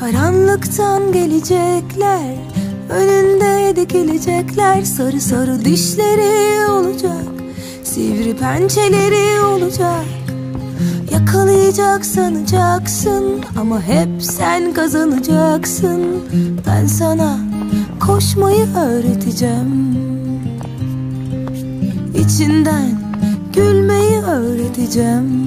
Karanlıktan gelecekler, önünde dikilecekler. Sarı sarı dişleri olacak, sivri pençeleri olacak. Yakalayacak sanacaksın ama hep sen kazanacaksın. Ben sana koşmayı öğreteceğim, İçinden gülmeyi öğreteceğim.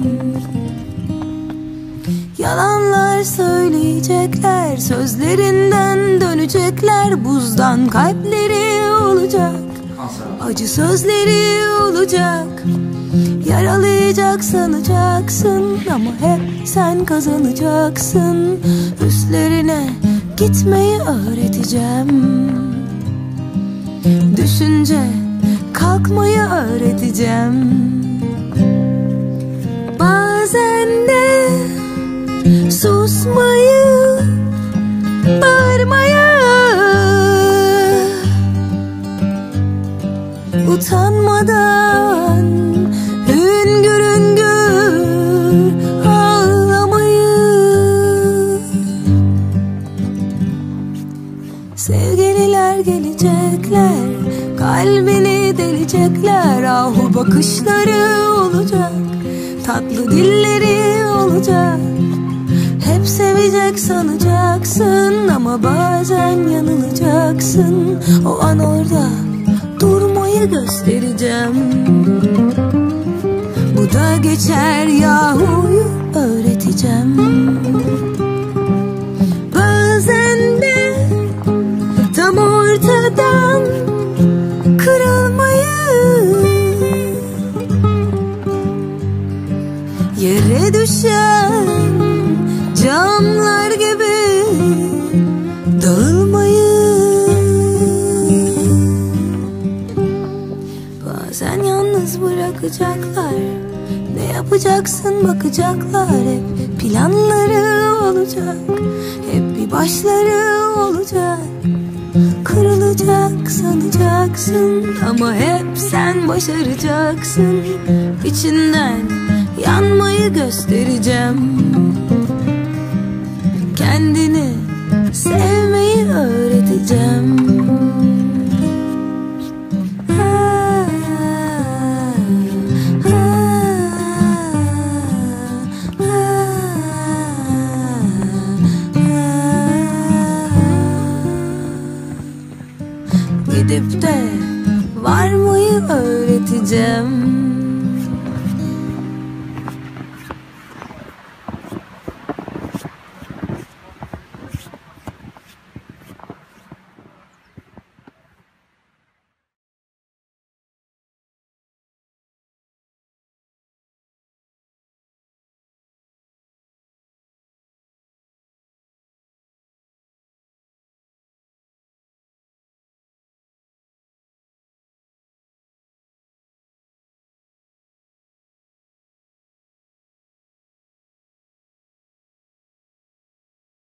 Yalanlar söyleyecekler, sözlerinden dönecekler. Buzdan kalpleri olacak, acı sözleri olacak. Yaralayacak sanacaksın ama hep sen kazanacaksın. Üstlerine gitmeyi öğreteceğim, düşünce kalkmayı öğreteceğim. Bazen de susmayı, bağırmayı, utanmadan hüngür hüngür ağlamayı. Sevgililer gelecekler, kalbini delecekler. Ahu bakışları olacak, tatlı dilleri olacak. Hep sevecek sanacaksın ama bazen yanılacaksın. O an orada durmayı göstereceğim. Bu da geçer yahu'yu öğreteceğim. Bazen de tam ortadan kırılmayı, yere düşen camlar gibi dağılmayı. Bazen yalnız bırakacaklar, ne yapacaksın bakacaklar. Hep planları olacak, hep bir başları olacak. Kırılacak sanacaksın ama hep sen başaracaksın. İçinden yanmayı göstereceğim, kendini sevmeyi öğreteceğim. Gidip de varmayı öğreteceğim.